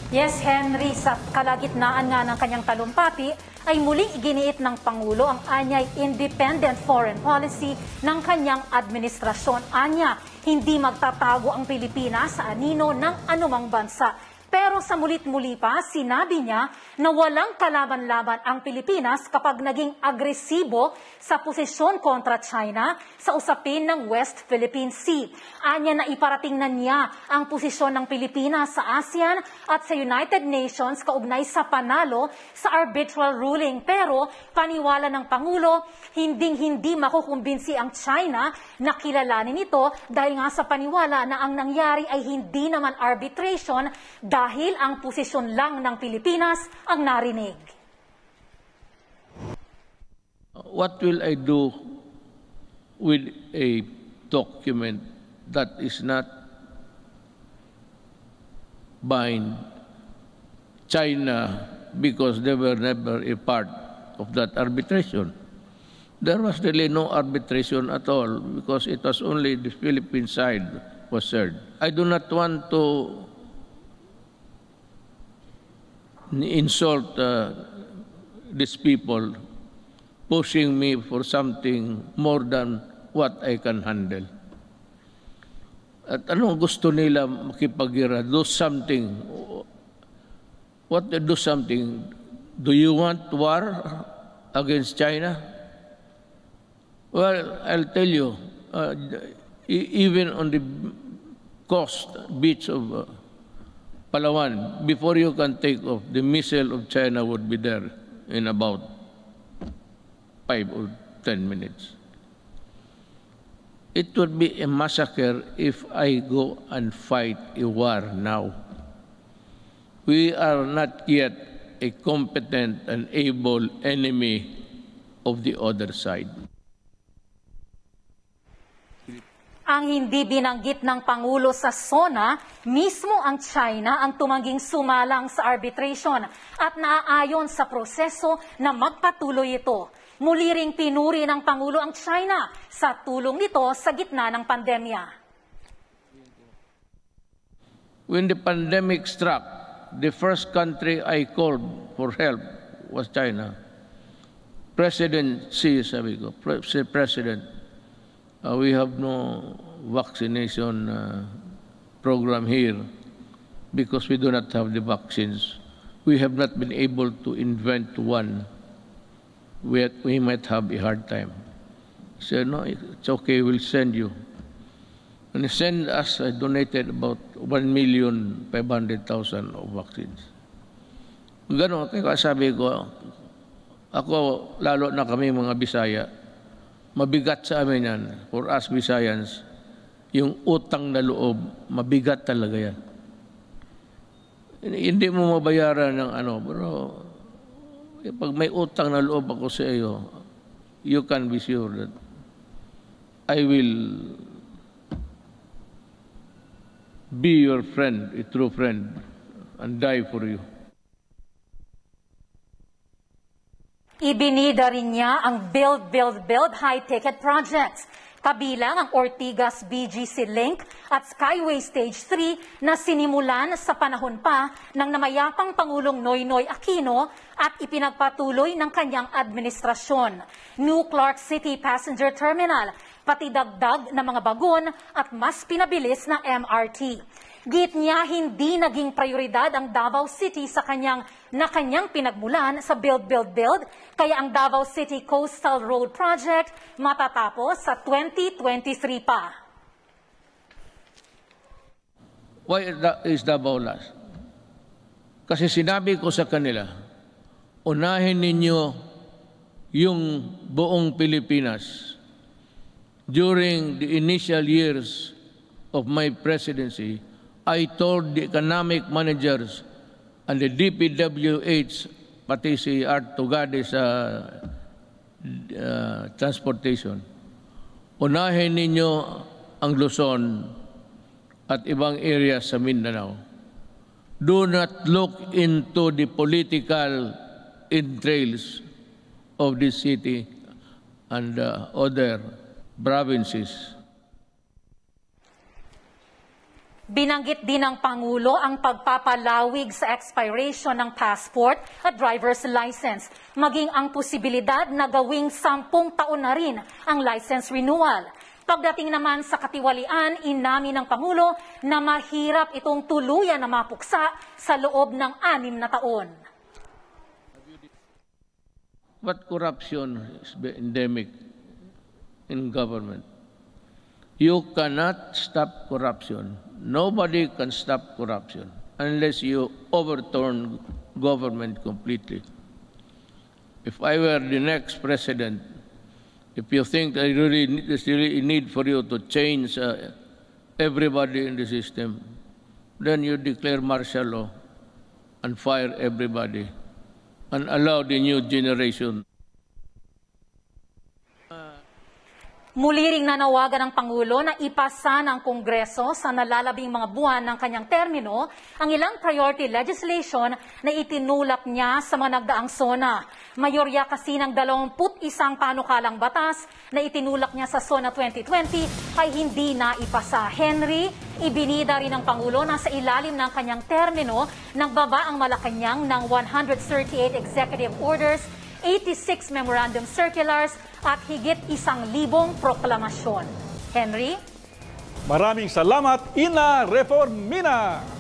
Yes, Henry, sa kalagitnaan nga ng kanyang talumpati ay muling iginiit ng Pangulo ang anyay independent foreign policy ng kanyang administrasyon. Anya, hindi magtatago ang Pilipinas sa anino ng anumang bansa. Pero sa mulit-muli pa, sinabi niya na walang kalaban-laban ang Pilipinas kapag naging agresibo sa posisyon kontra China sa usapin ng West Philippine Sea. Anya na iparating na niya ang posisyon ng Pilipinas sa ASEAN at sa United Nations kaugnay sa panalo sa arbitral ruling. Pero paniwala ng Pangulo, hinding-hindi makukumbinsi ang China na kilalanin ito dahil nga sa paniwala na ang nangyari ay hindi naman arbitration dahil ang posisyon lang ng Pilipinas ang narinig. What will I do with a document that is not bind China because they were never a part of that arbitration? There was really no arbitration at all because it was only the Philippine side was served. I do not want to insult these people pushing me for something more than what I can handle. At anong gusto nila makipagira? Do something. What do something? Do you want war against China? Well, I'll tell you, even on the coast beach of Palawan, before you can take off, the missile of China would be there in about 5 or 10 minutes. It would be a massacre if I go and fight a war now. We are not yet a competent and able enemy of the other side. Ang hindi binanggit ng Pangulo sa SONA, mismo ang China ang tumangging sumalang sa arbitration at naaayon sa proseso na magpatuloy ito. Muli ring pinuri ng Pangulo ang China sa tulong nito sa gitna ng pandemya. When the pandemic struck, the first country I called for help was China. President Xi, sabi ko, President, we have no vaccination program here because we do not have the vaccines. We have not been able to invent one. We might have a hard time. He said, no, it's okay, we'll send you. And he sent us, I donated about 1,500,000 of vaccines. Ganon, kaya sabi ko, ako, lalo na kami mga Bisaya, mabigat sa amin yan, for us Visayans, yung utang na loob, mabigat talaga yan. Hindi mo mabayaran ng ano, pero pag may utang na loob ako sa iyo, you can be sure that I will be your friend, a true friend, and die for you. Ibinida rin niya ang Build, Build, Build high-ticket projects, kabilang ang Ortigas BGC Link at Skyway Stage 3 na sinimulan sa panahon pa ng namayapang Pangulong Noynoy Aquino at ipinagpatuloy ng kanyang administrasyon. New Clark City Passenger Terminal, pati dagdag na mga bagon at mas pinabilis na MRT. Git niya hindi naging prioridad ang Davao City sa kanyang pinagmulan sa Build, Build, Build, kaya ang Davao City Coastal Road Project matatapos sa 2023 pa. Why is Davao last? Kasi sinabi ko sa kanila, unahin ninyo yung buong Pilipinas. During the initial years of my presidency, I told the economic managers and the DPWH, pati si Art Tugade sa transportation, unahin ninyo ang Luzon at ibang areas sa Mindanao. Do not look into the political entrails of this city and other provinces. Binanggit din ng Pangulo ang pagpapalawig sa expiration ng passport at driver's license, maging ang posibilidad na gawing 10 taon na rin ang license renewal. Pagdating naman sa katiwalian, inamin ng Pangulo na mahirap itong tuluyan na mapuksa sa loob ng 6 na taon. What corruption is endemic in government? You cannot stop corruption. Nobody can stop corruption unless you overturn government completely. If I were the next president, if you think there's really a need for you to change everybody in the system, then you declare martial law and fire everybody and allow the new generation. Muli ring nanawagan ng Pangulo na ipasa ng Kongreso sa nalalabing mga buwan ng kanyang termino ang ilang priority legislation na itinulak niya sa mga nagdaang SONA. Mayorya kasi ng 21 panukalang batas na itinulak niya sa SONA 2020 ay hindi na ipasa. Henry, ibinida rin ng Pangulo na sa ilalim ng kanyang termino nagbaba ang Malacanang ng 138 executive orders, 86 memorandum circulars at higit 1,000 proklamasyon. Henry? Maraming salamat, Ina Reformina!